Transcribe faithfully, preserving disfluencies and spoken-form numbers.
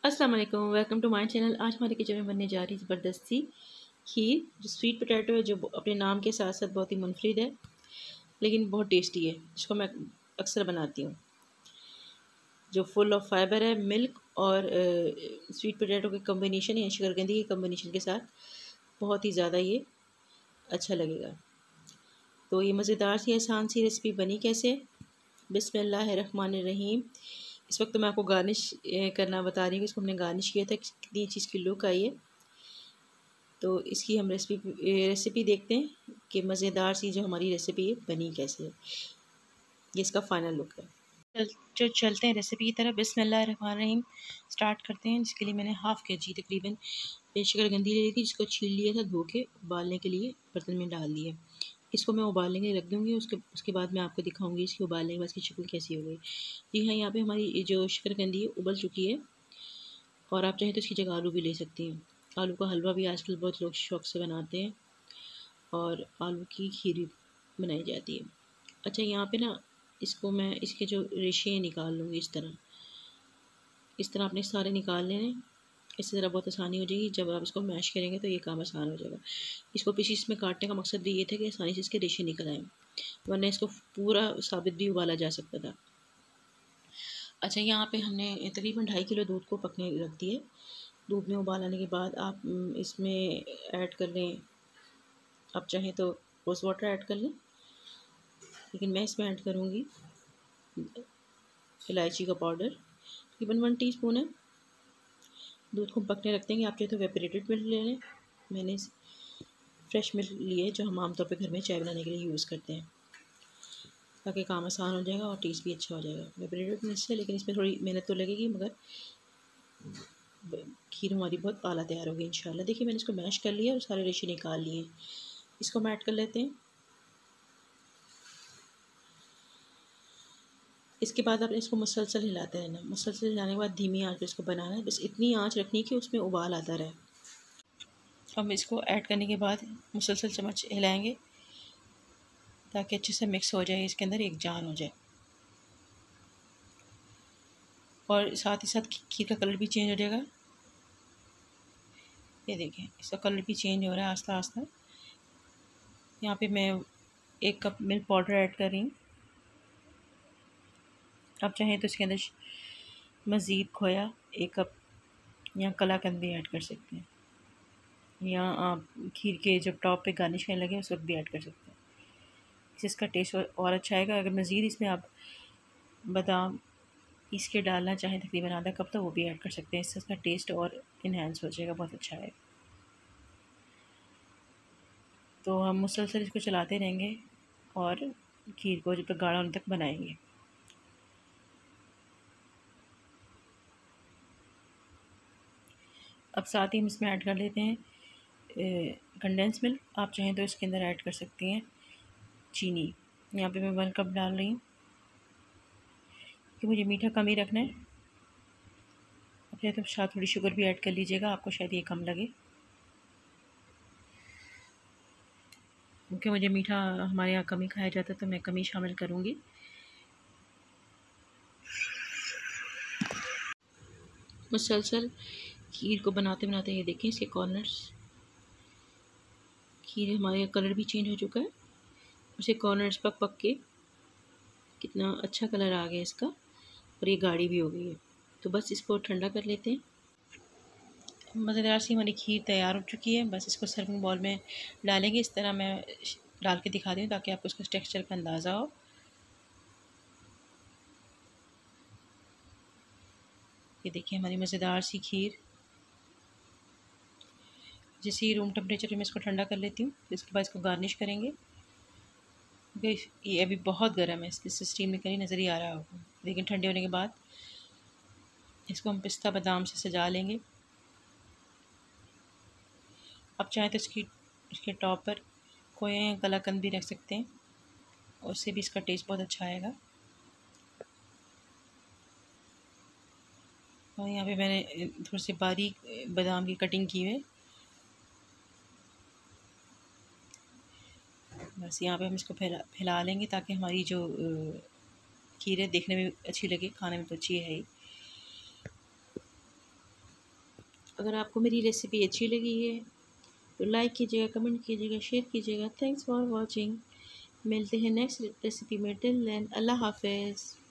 अस्सलाम वालेकुम, welcome to my channel. आज हमारे किचन में बनने जा रही ज़बरदस्ती खीर, जो स्वीट पोटैटो है, जो अपने नाम के साथ साथ बहुत ही मुनफरिद है, लेकिन बहुत टेस्टी है, जिसको मैं अक्सर बनाती हूँ। जो फुल ऑफ फाइबर है, मिल्क और स्वीट पोटैटो के कम्बिनेशन या शकरकंदी के कम्बिनेशन के साथ बहुत ही ज़्यादा ये अच्छा लगेगा। तो ये मज़ेदार सी आसान सी रेसिपी बनी कैसे? बिस्मिल्लाहिर्रहमानिर्रहीम। इस वक्त तो मैं आपको गार्निश करना बता रही हूँ। इसको हमने गार्निश किया था, कितनी चीज़ की लुक आई है। तो इसकी हम रेसिपी रेसिपी देखते हैं कि मज़ेदार सी जो हमारी रेसिपी है बनी कैसे है। ये इसका फाइनल लुक है। चल जो चलते हैं रेसिपी की तरफ। बिस्मिल्लाहिर्रहमानिर्रहीम स्टार्ट करते हैं। जिसके लिए मैंने हाफ़ के जी तकरीबन शकरकंदी ले ली थी, जिसको छील लिया था, धो के उबालने के लिए बर्तन में डाल दिए। इसको मैं उबालने के लिए रख दूँगी। उसके उसके बाद मैं आपको दिखाऊंगी इसकी उबालने के बाद इसकी शक्ल कैसी हो गई। जी हाँ, यहाँ पे हमारी जो शकरकंदी है उबल चुकी है, और आप चाहें तो इसकी जगह आलू भी ले सकती हैं। आलू का हलवा भी आजकल बहुत लोग शौक से बनाते हैं, और आलू की खीर बनाई जाती है। अच्छा, यहाँ पे ना इसको मैं इसके जो रेशे निकाल लूँगी। इस तरह इस तरह आपने सारे निकाल लेने। इससे ज़रा बहुत आसानी हो जाएगी। जब आप इसको मैश करेंगे तो ये काम आसान हो जाएगा। इसको पीसीस में काटने का मकसद भी ये था कि आसानी से इसके रेशे निकल आएँ, वरना इसको पूरा साबित भी उबाला जा सकता था। अच्छा, यहाँ पे हमने तकरीबन ढाई किलो दूध को पकने रख दिए। दूध में उबाल आने के बाद आप इसमें ऐड कर लें, आप चाहें तो रोज़ वाटर ऐड कर लें, लेकिन मैं इसमें ऐड करूँगी इलायची का पाउडर, तकरीबन वन टीस्पून है। दूध को पकने रख देंगे। आप चाहे तो वेपरेटेड मिल्क ले लें। मैंने फ्रेश मिल्क लिए, जो हम आमतौर पे घर में चाय बनाने के लिए यूज़ करते हैं, ताकि काम आसान हो जाएगा और टेस्ट भी अच्छा हो जाएगा वेपरेटेड मिल्क से। लेकिन इसमें थोड़ी मेहनत तो लगेगी, मगर खीर हमारी बहुत आला तैयार होगी इंशाल्लाह। देखिए, मैंने इसको मैश कर लिया और सारे रेशे निकाल लिए। इसको हम ऐड कर लेते हैं। इसके बाद आपने इसको मुसलसल हिलाते रहना। मुसलसल हिलाने के बाद धीमी आंच पे इसको बनाना है। बस इतनी आंच रखनी कि उसमें उबाल आता रहे। हम इसको ऐड करने के बाद मुसलसल चम्मच हिलाएंगे, ताकि अच्छे से मिक्स हो जाए, इसके अंदर एक जान हो जाए। और साथ ही साथ खीर का कलर भी चेंज हो जाएगा। ये देखें, इसका कलर भी चेंज हो रहा है आस्ता आस्ता। यहाँ पे मैं एक कप मिल्क पाउडर ऐड कर रही हूँ। आप चाहें तो इसके अंदर मज़ीद खोया एक कप या कलाकंद भी ऐड कर सकते हैं, या आप खीर के जब टॉप पे गार्निश करने लगे उस वक्त भी ऐड कर सकते हैं। इससे इसका टेस्ट और अच्छा आएगा। अगर मज़ीद इसमें आप बादाम पीस के डालना चाहें तकरीबन आधा कप, तो वो भी ऐड कर सकते हैं। इससे इसका टेस्ट और इन्हेंस हो जाएगा, बहुत अच्छा आएगा। तो हम मुसलसल इसको चलाते रहेंगे और खीर को जब तक गाढ़ा होने तक बनाएंगे। अब साथ ही हम इसमें ऐड कर लेते हैं कंडेंस मिल्क। आप चाहें तो इसके अंदर ऐड कर सकती हैं चीनी। यहाँ पे मैं वन कप डाल रही हूँ, कि मुझे मीठा कम ही रखना है। अब चाहे तो साथ थोड़ी शुगर भी ऐड कर लीजिएगा, आपको शायद ये कम लगे, क्योंकि मुझे मीठा हमारे यहाँ कम ही खाया जाता है, तो मैं कम ही शामिल करूँगी। मुसलसल खीर को बनाते बनाते ये देखें, इसके कॉर्नर्स, खीर हमारे कलर भी चेंज हो चुका है। उसे कॉर्नर्स पक पक के कितना अच्छा कलर आ गया इसका, और ये गाढ़ी भी हो गई है। तो बस इसको ठंडा कर लेते हैं। मज़ेदार सी हमारी खीर तैयार हो चुकी है। बस इसको सर्विंग बॉल में डालेंगे। इस तरह मैं डाल के दिखा दूँ ताकि आपको इसका टेक्सचर का अंदाज़ा हो। ये देखिए हमारी मज़ेदार सी खीर। जैसे ही रूम टेम्परेचर में इसको ठंडा कर लेती हूँ, इसके बाद इसको गार्निश करेंगे। ये अभी बहुत गर्म है, इससे स्टीम निकली नज़र ही आ रहा होगा, लेकिन ठंडे होने के बाद इसको हम पिस्ता बादाम से सजा लेंगे। आप चाहें तो इसकी इसके टॉप पर खोया कलाकंद भी रख सकते हैं, उससे भी इसका टेस्ट बहुत अच्छा आएगा। और यहाँ पे मैंने थोड़ी सी बारीक बादाम की कटिंग की है। बस यहाँ पे हम इसको फैला फैला लेंगे, ताकि हमारी जो खीर है देखने में अच्छी लगे, खाने में तो अच्छी है ही। अगर आपको मेरी रेसिपी अच्छी लगी है तो लाइक कीजिएगा, कमेंट कीजिएगा, शेयर कीजिएगा। Thanks for watching. मिलते हैं नेक्स्ट रेसिपी में। टिल देन अल्लाह हाफ़िज़।